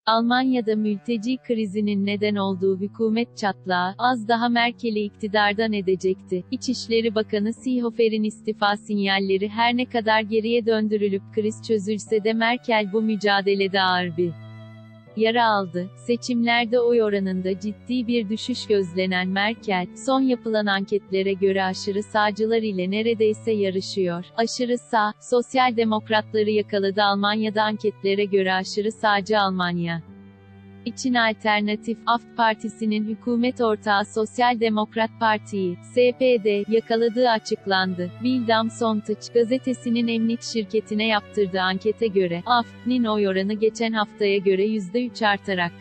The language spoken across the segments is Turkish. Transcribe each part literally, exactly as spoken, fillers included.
Almanya'da mülteci krizinin neden olduğu hükûmet çatlağı, az daha Merkel'i iktidardan edecekti. İçişleri Bakanı Seehofer'in istifa sinyalleri her ne kadar geriye döndürülüp kriz çözülse de Merkel bu mücadelede ağır bir yara aldı. Seçimlerde oy oranında ciddi bir düşüş gözlenen Merkel, son yapılan anketlere göre aşırı sağcılar ile neredeyse yarışıyor. Aşırı sağ, sosyal demokratları yakaladı. Almanya'da anketlere göre aşırı sağcı Almanya için Alternatif A F D Partisi'nin hükûmet ortağı Sosyal Demokrat Parti'yi, S P D, yakaladığı açıklandı. Bild am Sonntag gazetesinin Emnit şirketine yaptırdığı ankete göre, A F D'nin oy oranı geçen haftaya göre yüzde üç artarak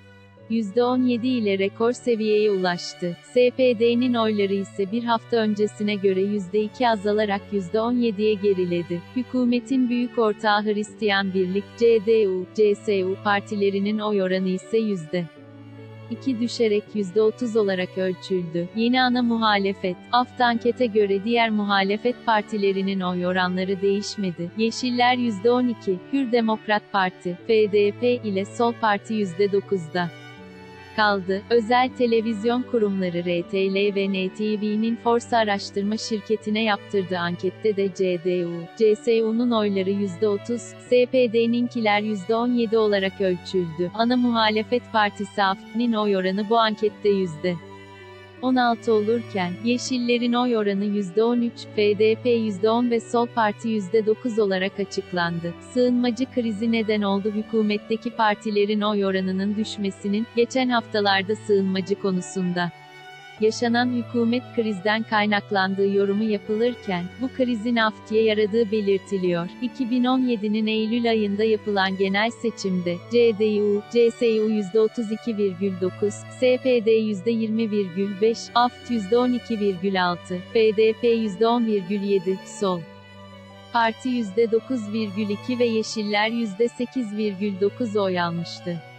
yüzde on yedi ile rekor seviyeye ulaştı. S P D'nin oyları ise bir hafta öncesine göre yüzde iki azalarak yüzde on yediye geriledi. Hükûmetin büyük ortağı Hristiyan Birlik, C D U, C S U partilerinin oy oranı ise yüzde iki düşerek yüzde otuz olarak ölçüldü. Yeni ana muhalefet, A F D ankete göre diğer muhalefet partilerinin oy oranları değişmedi. Yeşiller yüzde on iki, Hür Demokrat Parti, F D P ile Sol Parti yüzde dokuzda kaldı. Özel televizyon kurumları R T L ve N T V'nin Forsa araştırma şirketine yaptırdığı ankette de C D U, C S U'nun oyları yüzde otuz, S P D'ninkiler yüzde on yedi olarak ölçüldü. Ana muhalefet partisi A F D'nin oy oranı bu ankette yüzde on altı olurken, Yeşillerin oy oranı yüzde on üç, F D P yüzde on ve Sol Parti yüzde dokuz olarak açıklandı. Sığınmacı krizi neden oldu. Hükûmetteki partilerin oy oranının düşmesinin, geçen haftalarda sığınmacı konusunda yaşanan hükûmet krizden kaynaklandığı yorumu yapılırken, bu krizin A F D'ye yaradığı belirtiliyor. iki bin on yedinin Eylül ayında yapılan genel seçimde, C D U, C S U yüzde otuz iki virgül dokuz, S P D yüzde yirmi virgül beş, A F D yüzde on iki virgül altı, F D P yüzde on virgül yedi, Sol Parti yüzde dokuz virgül iki ve Yeşiller yüzde sekiz virgül dokuz oy almıştı.